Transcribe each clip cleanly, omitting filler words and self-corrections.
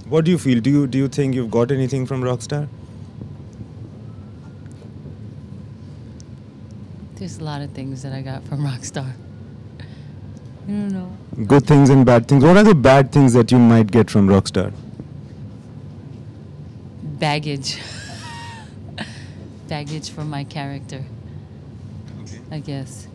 What do you feel? Do you think you've got anything from Rockstar? There's a lot of things that I got from Rockstar. I don't know. Good things and bad things. What are the bad things that you might get from Rockstar? Baggage. Baggage from my character, I guess.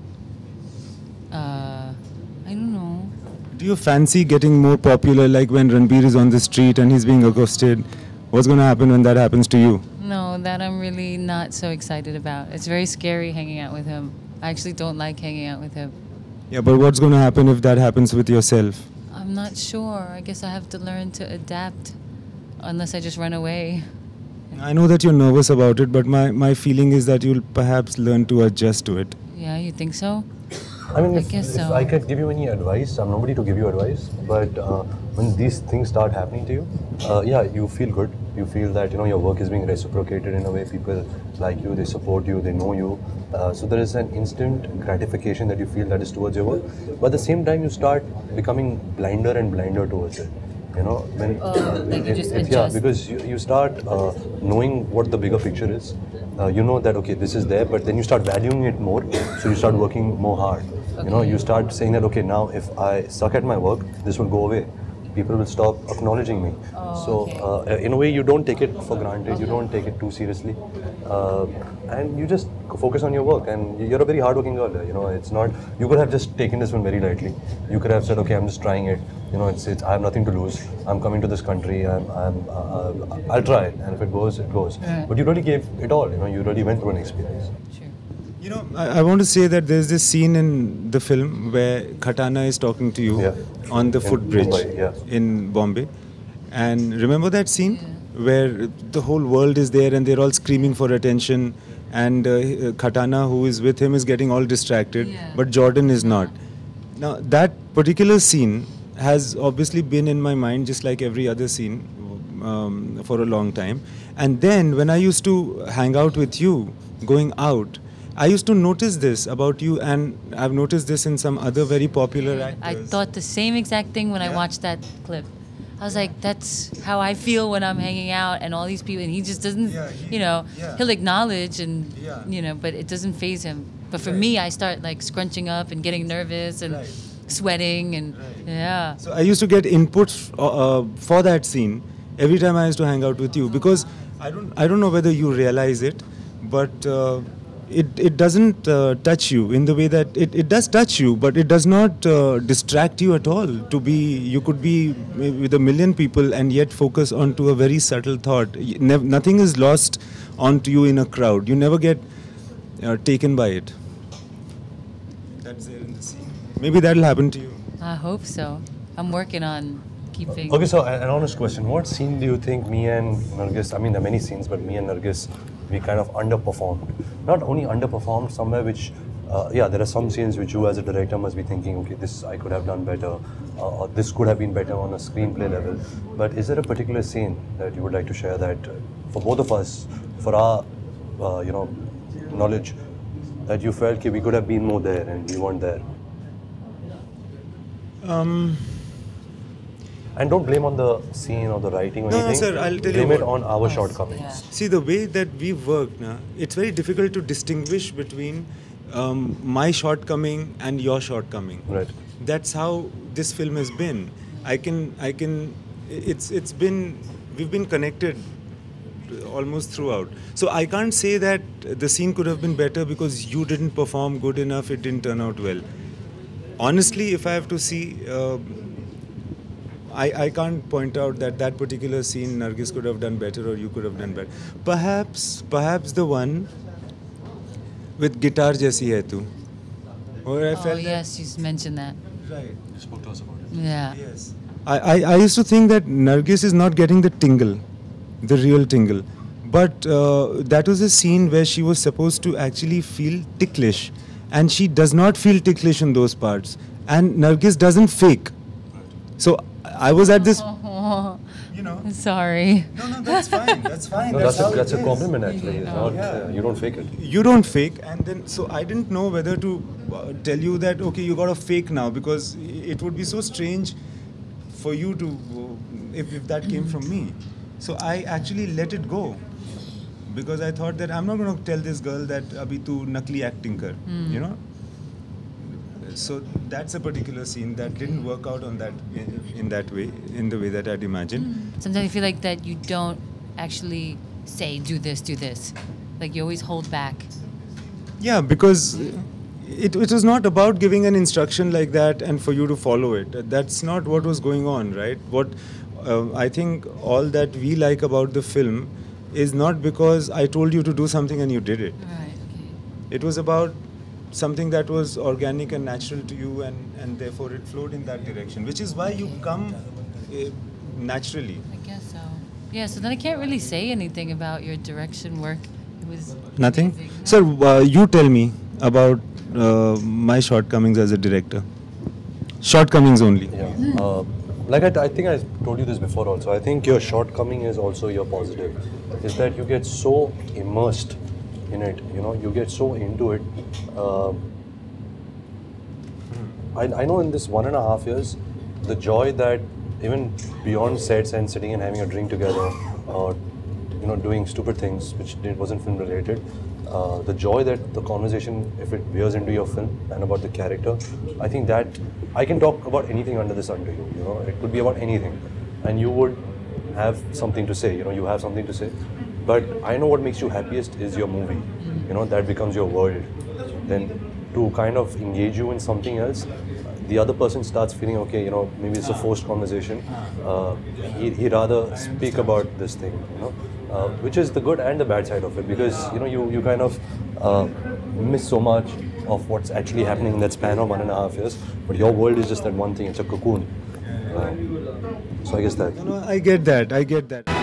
I don't know. Do you fancy getting more popular, like when Ranbir is on the street and he's being accosted? What's going to happen when that happens to you? No, that I'm really not so excited about. It's very scary hanging out with him. I actually don't like hanging out with him. Yeah, but what's going to happen if that happens with yourself? I'm not sure. I guess I have to learn to adapt unless I just run away. I know that you're nervous about it, but my feeling is that you'll perhaps learn to adjust to it. Yeah, you think so? I mean, I if, guess if so. I could give you any advice, I'm nobody to give you advice, but when these things start happening to you, yeah, you feel good. You feel that, you know, your work is being reciprocated in a way. People like you, they support you, they know you. So there is an instant gratification that you feel that is towards your work. But at the same time, you start becoming blinder and blinder towards it. You know, when like you just yeah, adjust. because you start knowing what the bigger picture is. You know that okay, this is there, but then you start valuing it more. So you start working more hard. You know, you start saying that okay, now if I suck at my work, this will go away. People will stop acknowledging me. In a way, you don't take it for granted. You don't take it too seriously, and you just focus on your work. And you're a very hardworking girl. You know, it's not. You could have just taken this one very lightly. You could have said, okay, I'm just trying it. You know, it's I have nothing to lose. I'm coming to this country. I'll try it, and if it goes, it goes. But you really gave it all. You know, you really went through an experience. Sure. You know, I want to say that there's this scene in the film where Khatana is talking to you Yeah. on the In footbridge Mumbai, yeah. in Bombay. And remember that scene where the whole world is there and they're all screaming for attention, and Khatana, who is with him, is getting all distracted, Yeah. but Jordan is not. Now, that particular scene has obviously been in my mind just like every other scene for a long time. And then when I used to hang out with you, going out, I used to notice this about you, and I've noticed this in some other very popular actors. I thought the same exact thing when I Yeah. watched that clip. I was like, that's how I feel when I'm hanging out and all these people, and he just doesn't, Yeah, yeah. he'll acknowledge and, Yeah. but it doesn't faze him. But for Right. me, I start like scrunching up and getting nervous and Right. sweating and, yeah. So I used to get inputs for that scene every time I used to hang out with you, because I don't know whether you realize it, but it doesn't touch you in the way that it does touch you, but it does not distract you at all. You could be with a million people and yet focus onto a very subtle thought. Nothing is lost onto you in a crowd. You never get taken by it. That's there in the scene. Maybe that'll happen to you. I hope so. I'm working on keeping. Okay, so an honest question. What scene do you think me and Nargis, I mean, there are many scenes, but me and Nargis, we kind of underperformed. Not only underperformed, somewhere which, there are some scenes which you as a director must be thinking, okay, this I could have done better, or this could have been better on a screenplay level. But is there a particular scene that you would like to share that for both of us, for our, knowledge, that you felt we could have been more there and we weren't there? And don't blame on the scene or the writing or No, anything. sir, I'll tell you blame it what. on our shortcomings. Yeah. See, the way that we work now, it's very difficult to distinguish between my shortcoming and your shortcoming. Right. That's how this film has been. It's been, we've been connected almost throughout. So I can't say that the scene could have been better because you didn't perform good enough, it didn't turn out well. Honestly, if I have to see, I can't point out that particular scene Nargis could have done better or you could have done better. Perhaps the one with Guitar Jaisi Hai Tu. Where I Oh, felt that- yes, you mentioned that. Right. You spoke to us about it. Yeah. Yes. I used to think that Nargis is not getting the tingle, the real tingle. But that was a scene where she was supposed to actually feel ticklish. And she does not feel ticklish in those parts. And Nargis doesn't fake. So I was at this, you know. Sorry. No, that's fine. That's fine. No, that's a compliment actually. It's not, Yeah. you don't fake it. You don't fake, and then so I didn't know whether to tell you that okay, you got to fake now, because it would be so strange for you to if that came from me. So I actually let it go because I thought that I'm not going to tell this girl that abhi tu nakli acting kar, you know. So that's a particular scene that didn't work out on that in that way, in the way that I'd imagined. Sometimes I feel like that you don't actually say, do this. Like you always hold back. Yeah, because it was not about giving an instruction like that and for you to follow it. That's not what was going on, right? What I think all that we like about the film is not because I told you to do something and you did it. Right, okay. It was about something that was organic and natural to you, and therefore it flowed in that direction, which is why you come naturally. I guess so. Yeah, so then I can't really say anything about your direction work. It was Nothing? amazing. Sir, you tell me about my shortcomings as a director. Shortcomings only. Yeah. Like I think I told you this before also. I think your shortcoming is also your positive. Is that you get so immersed in it. You know, you get so into it. I know in this 1.5 years, the joy that even beyond sets and sitting and having a drink together, or doing stupid things which wasn't film related, the joy that the conversation, if it veers into your film and about the character, I think that I can talk about anything under the sun to you. You know, it could be about anything, and you would have something to say. You know, you have something to say. But I know what makes you happiest is your movie. You know, that becomes your world. Then to kind of engage you in something else, the other person starts feeling, okay, you know, maybe it's a forced conversation. He'd rather speak about this thing, you know, which is the good and the bad side of it, because, you know, you kind of miss so much of what's actually happening in that span of 1.5 years. But your world is just that one thing, it's a cocoon. So I guess that. No, I get that.